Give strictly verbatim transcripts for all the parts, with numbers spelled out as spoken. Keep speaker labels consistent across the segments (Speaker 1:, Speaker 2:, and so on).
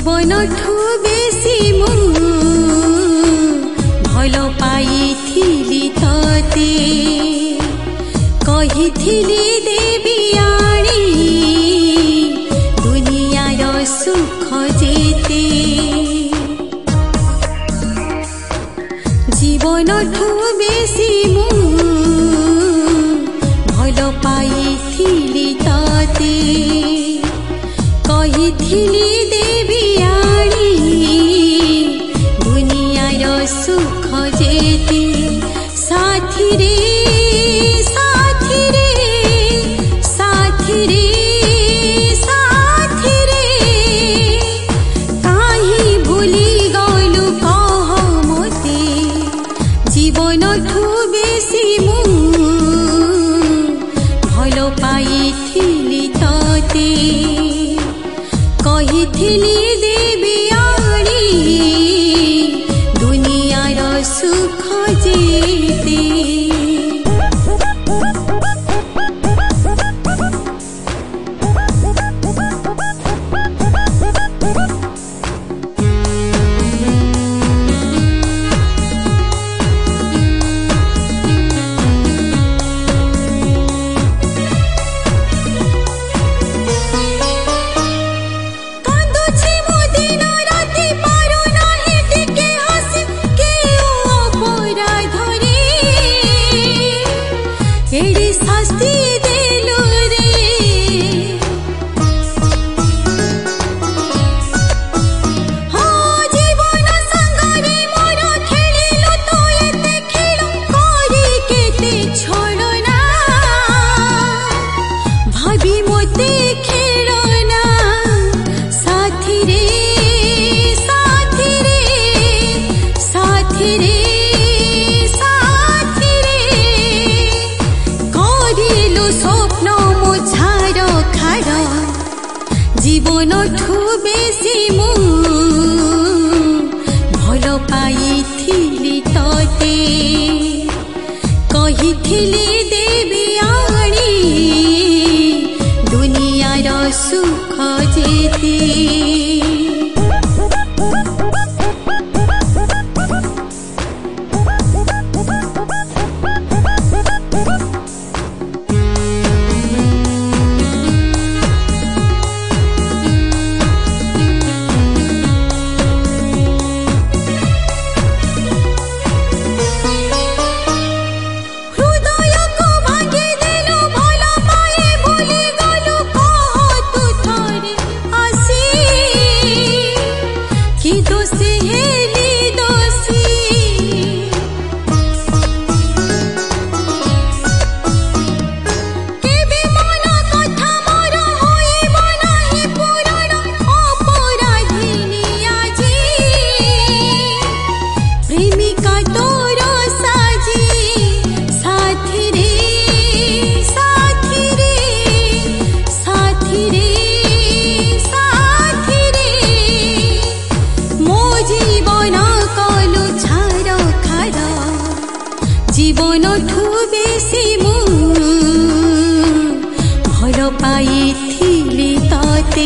Speaker 1: जीवन ठू बेसी मु भल पाइथिली तते कहिथिली देवी आणी दुनियार सुख जेते जीवन ठू बेसी मु भल पाइथिली तते कहिथिली देवी आणी दुनियार सुख जेते साथी रे साथी रे साथी रे साथी रे काहे भूली गलु कह मोते जीवन ठू बेसी मु भल पाइथिली तते कहिथिली देवी आणी दुनियार सुख जेते एड़ी शास्ति देलु रे हो जीवन संगरे मोर खेलिलो तो एते खेल करी केते छोड़ना भाभी मोते खेलना साथी रे साथी रे साथी रे स्वप्न मोझार खाड़ जीवन ठू बेसी मु भल पाइथिली तते कहिथिली देवी आणी दुनियार सुख जेते जीवन ठू बेसी मु भल पाइथिली तते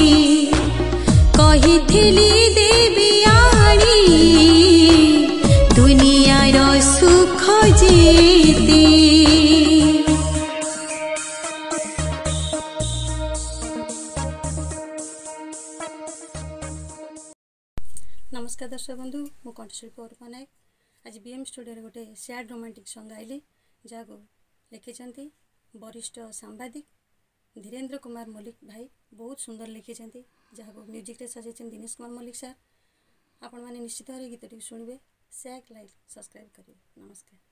Speaker 1: कहिथिली देवी आणी दुनियार सुख जेते।
Speaker 2: नमस्कार दर्शक बंधु मु कंठशिल्पी अरूपा नायक आज बीएम स्टूडियो गोटे सैड रोमांटिक सॉन्ग आइली जहाँ लिखिं वरिष्ठ सांबादिक धीरेन्द्र कुमार मल्लिक भाई बहुत सुंदर लिखिं जहाँ म्यूजिक रे सजाई दिनेश कुमार मल्लिक सार। आपण मैंने निश्चित भाव गीत शुणवे शेयर लाइक सब्सक्राइब करेंगे। नमस्कार।